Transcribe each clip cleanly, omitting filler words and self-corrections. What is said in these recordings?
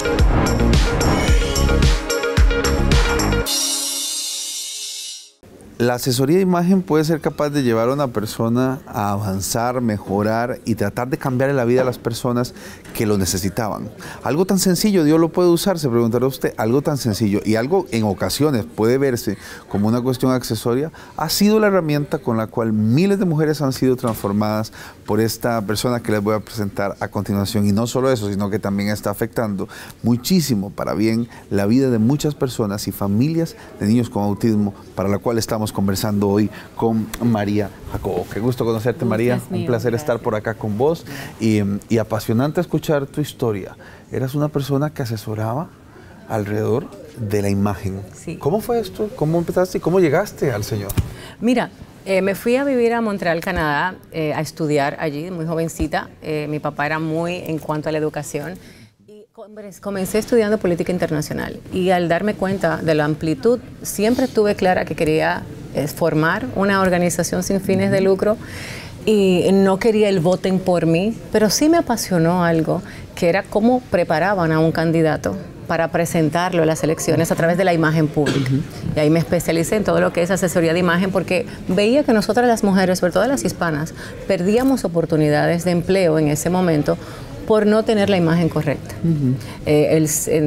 La asesoría de imagen puede ser capaz de llevar a una persona a avanzar, mejorar y tratar de cambiar la vida a las personas que lo necesitaban. Algo tan sencillo, Dios lo puede usar, se preguntará usted, algo tan sencillo y algo en ocasiones puede verse como una cuestión accesoria, ha sido la herramienta con la cual miles de mujeres han sido transformadas por esta persona que les voy a presentar a continuación. Y no solo eso, sino que también está afectando muchísimo para bien la vida de muchas personas y familias de niños con autismo, para la cual estamos conversando hoy con María Jacobo. Qué gusto conocerte, María. Un placer estar por acá con vos y apasionante escuchar tu historia. Eras una persona que asesoraba alrededor de la imagen. Sí. ¿Cómo fue esto? ¿Cómo empezaste y cómo llegaste al Señor? Mira, me fui a vivir a Montreal, Canadá, a estudiar allí, muy jovencita. Mi papá era muy en cuanto a la educación. Comencé estudiando política internacional y al darme cuenta de la amplitud, siempre tuve clara que quería formar una organización sin fines de lucro y no quería el voten por mí, pero sí me apasionó algo que era cómo preparaban a un candidato para presentarlo en las elecciones a través de la imagen pública. Y ahí me especialicé en todo lo que es asesoría de imagen porque veía que nosotras las mujeres, sobre todo las hispanas, perdíamos oportunidades de empleo en ese momento por no tener la imagen correcta. El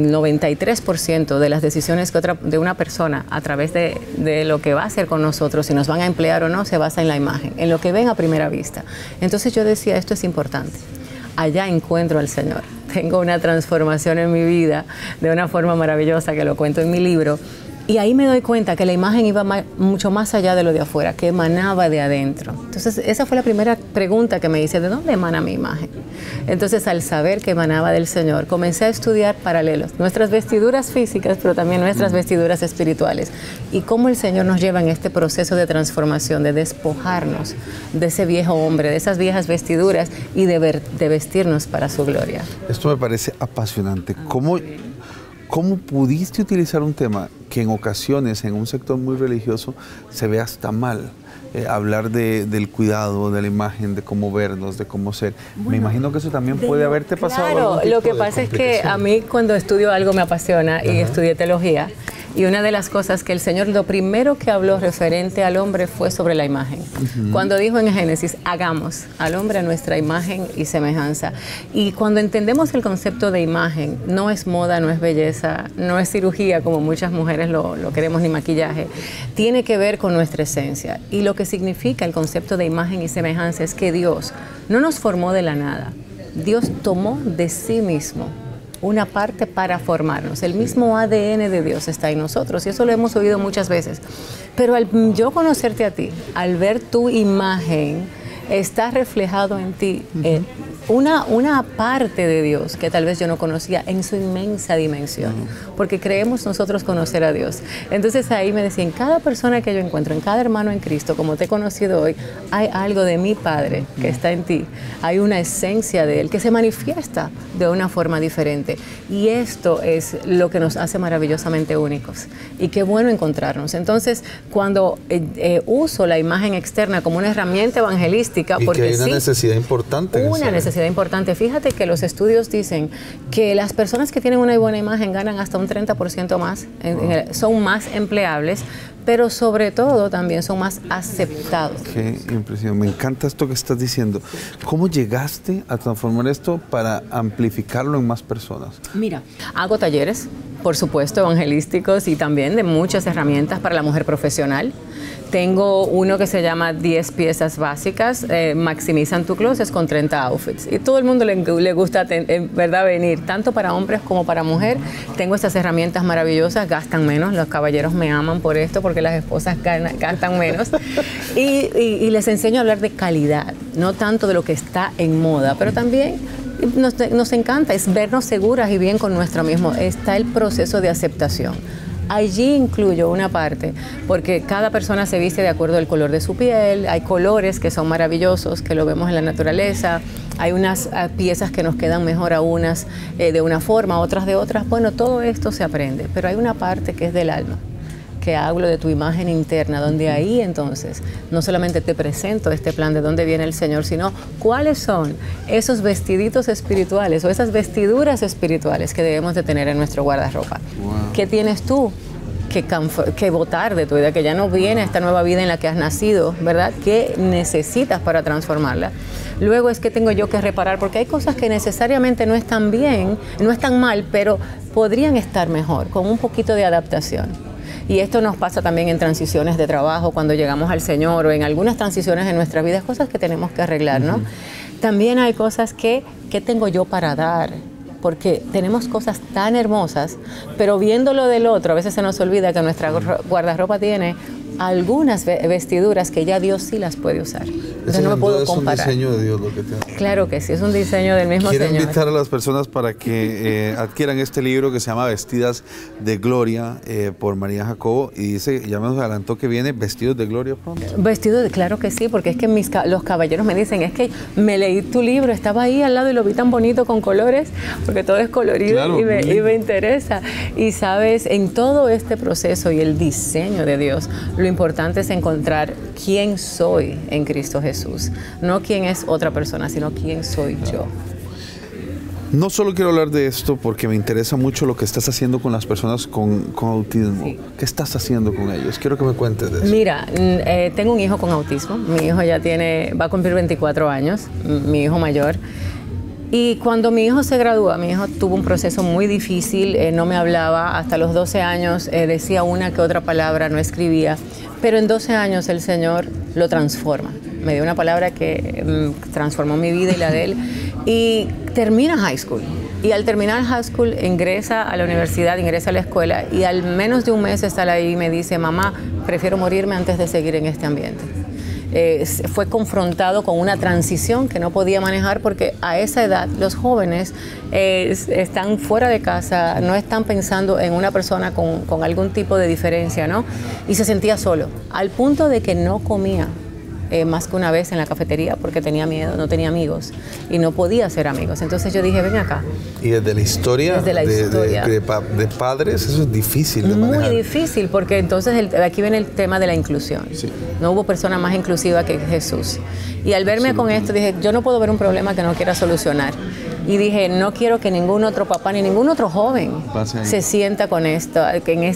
93% de las decisiones de una persona a través de lo que va a hacer con nosotros, si nos van a emplear o no, se basa en la imagen, en lo que ven a primera vista. Entonces yo decía, esto es importante. Allá encuentro al Señor. Tengo una transformación en mi vida de una forma maravillosa que lo cuento en mi libro. Y ahí me doy cuenta que la imagen iba mucho más allá de lo de afuera, que emanaba de adentro. Entonces, esa fue la primera pregunta que me hice, ¿de dónde emana mi imagen? Entonces, al saber que emanaba del Señor, comencé a estudiar paralelos, nuestras vestiduras físicas, pero también nuestras vestiduras espirituales, y cómo el Señor nos lleva en este proceso de transformación, de despojarnos de ese viejo hombre, de esas viejas vestiduras, y de vestirnos para su gloria. Esto me parece apasionante. ¿Cómo pudiste utilizar un tema que en ocasiones en un sector muy religioso se ve hasta mal? Hablar del cuidado, de la imagen, de cómo vernos, de cómo ser. Bueno, me imagino que eso también puede haberte pasado. Claro, lo que pasa es que a mí cuando estudio algo me apasiona y estudié teología. Y una de las cosas que el Señor, lo primero que habló referente al hombre fue sobre la imagen. Cuando dijo en Génesis, hagamos al hombre a nuestra imagen y semejanza. Y cuando entendemos el concepto de imagen, no es moda, no es belleza, no es cirugía como muchas mujeres lo queremos, ni maquillaje. Tiene que ver con nuestra esencia. Y lo que significa el concepto de imagen y semejanza es que Dios no nos formó de la nada. Dios tomó de sí mismo una parte para formarnos. El mismo ADN de Dios está en nosotros y eso lo hemos oído muchas veces. Pero al yo conocerte a ti, al ver tu imagen, está reflejado en ti una parte de Dios que tal vez yo no conocía en su inmensa dimensión, porque creemos nosotros conocer a Dios. Entonces ahí me decía, en cada persona que yo encuentro, en cada hermano en Cristo, como te he conocido hoy, hay algo de mi Padre que está en ti, hay una esencia de Él que se manifiesta de una forma diferente, y esto es lo que nos hace maravillosamente únicos, y qué bueno encontrarnos. Entonces, cuando uso la imagen externa como una herramienta evangelística, y porque que hay una necesidad importante. Una necesidad importante. Fíjate que los estudios dicen que las personas que tienen una buena imagen ganan hasta un 30% más, son más empleables, pero sobre todo también son más aceptados. Qué impresión, me encanta esto que estás diciendo. ¿Cómo llegaste a transformar esto para amplificarlo en más personas? Mira, hago talleres, por supuesto, evangelísticos y también de muchas herramientas para la mujer profesional. Tengo uno que se llama 10 piezas básicas, maximizan tu closet con 30 outfits. Y todo el mundo le gusta, ¿verdad?, venir, tanto para hombres como para mujer. Tengo estas herramientas maravillosas, gastan menos, los caballeros me aman por esto, porque las esposas gastan menos. Y les enseño a hablar de calidad, no tanto de lo que está en moda, pero también nos encanta, es vernos seguras y bien con nuestro mismo. Está el proceso de aceptación. Allí incluyo una parte, porque cada persona se viste de acuerdo al color de su piel, hay colores que son maravillosos, que lo vemos en la naturaleza, hay unas piezas que nos quedan mejor a unas de una forma, otras de otras. Bueno, todo esto se aprende, pero hay una parte que es del alma, que hablo de tu imagen interna, donde ahí entonces no solamente te presento este plan de dónde viene el Señor, sino cuáles son esos vestiditos espirituales o esas vestiduras espirituales que debemos de tener en nuestro guardarropa. Wow. ¿Qué tienes tú que botar de tu vida, que ya no viene esta nueva vida en la que has nacido, ¿verdad? ¿Qué necesitas para transformarla? Luego es que tengo yo que reparar, porque hay cosas que necesariamente no están bien, no están mal, pero podrían estar mejor, con un poquito de adaptación. Y esto nos pasa también en transiciones de trabajo, cuando llegamos al Señor, o en algunas transiciones en nuestra vida, cosas que tenemos que arreglar, ¿no? También hay cosas que tengo yo para dar, porque tenemos cosas tan hermosas, pero viéndolo del otro, a veces se nos olvida que nuestra guardarropa tiene algunas vestiduras que ya Dios sí las puede usar. Entonces no me puedo comparar. Es un diseño de Dios lo que tiene. Claro que sí, es un diseño del mismo Señor. Quiero invitar a las personas para que adquieran este libro que se llama Vestidas de Gloria por María Jacobo, y dice, ya nos adelantó que viene Vestidos de Gloria pronto. Claro que sí, porque es que los caballeros me dicen, es que me leí tu libro, estaba ahí al lado y lo vi tan bonito con colores, porque todo es colorido, claro, y me interesa. Y sabes, en todo este proceso y el diseño de Dios, lo importante es encontrar quién soy en Cristo Jesús. No quién es otra persona, sino quién soy yo. No solo quiero hablar de esto porque me interesa mucho lo que estás haciendo con las personas con autismo. Sí. ¿Qué estás haciendo con ellos? Quiero que me cuentes de eso. Mira, tengo un hijo con autismo. Mi hijo ya va a cumplir 24 años, mi hijo mayor. Y cuando mi hijo se gradúa, mi hijo tuvo un proceso muy difícil, no me hablaba, hasta los 12 años decía una que otra palabra, no escribía, pero en 12 años el Señor lo transforma. Me dio una palabra que transformó mi vida y la de él, y termina high school. Y al terminar high school ingresa a la universidad, ingresa a la escuela, y al menos de un mes está ahí y me dice, mamá, prefiero morirme antes de seguir en este ambiente. Fue confrontado con una transición que no podía manejar, porque a esa edad los jóvenes están fuera de casa, no están pensando en una persona con algún tipo de diferencia, ¿no? Y se sentía solo, al punto de que no comía más que una vez en la cafetería porque tenía miedo, no tenía amigos y no podía hacer amigos. Entonces yo dije, ven acá. Y desde la historia, de padres, eso es difícil de manejar. Muy difícil, porque entonces aquí viene el tema de la inclusión. Sí. No hubo persona más inclusiva que Jesús. Y al verme con esto dije, yo no puedo ver un problema que no quiera solucionar. Y dije, no quiero que ningún otro papá ni ningún otro joven se sienta con esto, en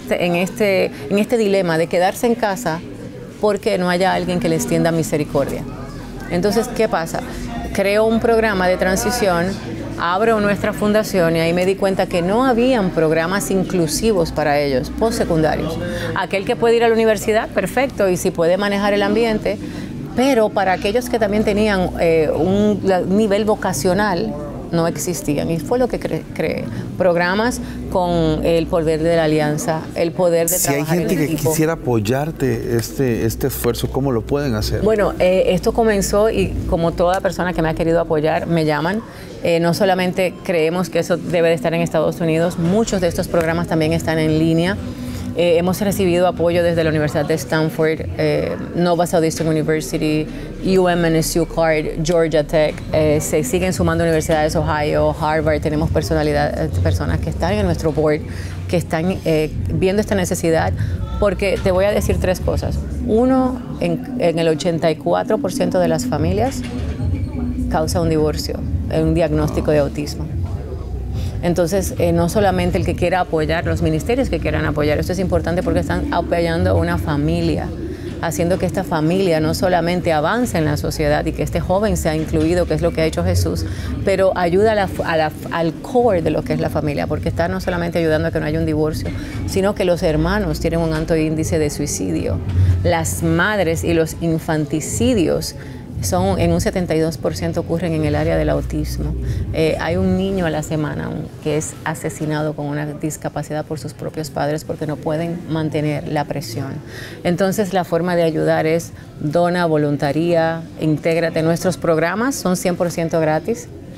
este dilema de quedarse en casa porque no haya alguien que les tienda misericordia. Entonces, ¿qué pasa? Creo un programa de transición, abro nuestra fundación y ahí me di cuenta que no habían programas inclusivos para ellos, postsecundarios. Aquel que puede ir a la universidad, perfecto, y si puede manejar el ambiente, pero para aquellos que también tenían un nivel vocacional, no existían, y fue lo que creé. Programas con el poder de la alianza, el poder de trabajar en equipo. Si hay gente que quisiera apoyarte este esfuerzo, ¿cómo lo pueden hacer? Bueno, esto comenzó y como toda persona que me ha querido apoyar, me llaman. No solamente creemos que eso debe de estar en Estados Unidos, muchos de estos programas también están en línea. Hemos recibido apoyo desde la Universidad de Stanford, Nova Southeastern University, UMNSU Card, Georgia Tech, se siguen sumando universidades, Ohio, Harvard. Tenemos personas que están en nuestro board, que están viendo esta necesidad, porque te voy a decir tres cosas. Uno, en el 84% de las familias causa un divorcio, un diagnóstico de autismo. Entonces, no solamente el que quiera apoyar, los ministerios que quieran apoyar, esto es importante porque están apoyando a una familia, haciendo que esta familia no solamente avance en la sociedad y que este joven sea incluido, que es lo que ha hecho Jesús, pero ayuda al core de lo que es la familia, porque está no solamente ayudando a que no haya un divorcio, sino que los hermanos tienen un alto índice de suicidio. Las madres y los infanticidios son en un 72% ocurren en el área del autismo. Hay un niño a la semana que es asesinado con una discapacidad por sus propios padres porque no pueden mantener la presión. Entonces la forma de ayudar es dona, voluntaría, intégrate. Nuestros programas son 100% gratis.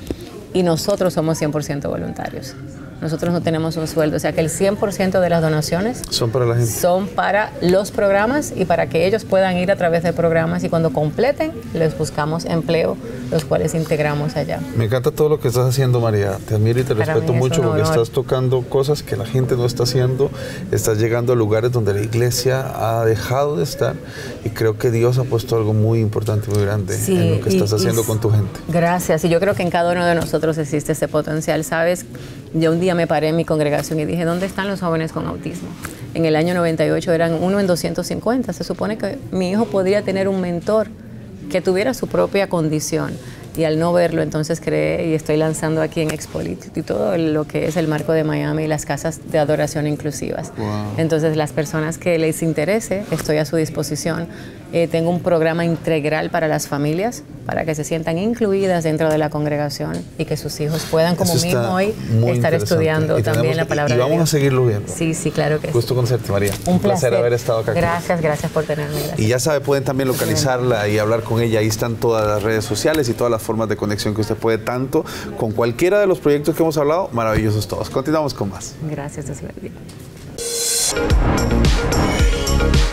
y nosotros somos 100% voluntarios. Nosotros no tenemos un sueldo, o sea que el 100% de las donaciones son para la gente. Son para los programas y para que ellos puedan ir a través de programas y cuando completen les buscamos empleo, los cuales integramos allá. Me encanta todo lo que estás haciendo, María. Te admiro y te respeto mucho porque estás tocando cosas que la gente no está haciendo. Estás llegando a lugares donde la iglesia ha dejado de estar y creo que Dios ha puesto algo muy importante, muy grande en lo que estás haciendo con tu gente. Gracias. Y yo creo que en cada uno de nosotros existe ese potencial, ¿sabes? Yo un día me paré en mi congregación y dije, ¿dónde están los jóvenes con autismo? En el año 98 eran 1 en 250. Se supone que mi hijo podría tener un mentor que tuviera su propia condición. Y al no verlo, entonces creé y estoy lanzando aquí en Expolit y todo lo que es el marco de Miami y las casas de adoración inclusivas. Wow. Entonces, las personas que les interese, estoy a su disposición. Tengo un programa integral para las familias, para que se sientan incluidas dentro de la congregación y que sus hijos puedan, como mi hijo hoy, estar estudiando también la palabra de Dios. Y vamos a seguirlo viendo. Sí, sí, claro que sí. Gusto conocerte, María. Un placer haber estado acá. Gracias por tenerme. Gracias. Y ya sabe, pueden también localizarla y hablar con ella. Ahí están todas las redes sociales y todas las formas de conexión que usted puede, tanto con cualquiera de los proyectos que hemos hablado, maravillosos todos. Continuamos con más. Gracias, Dios bendiga.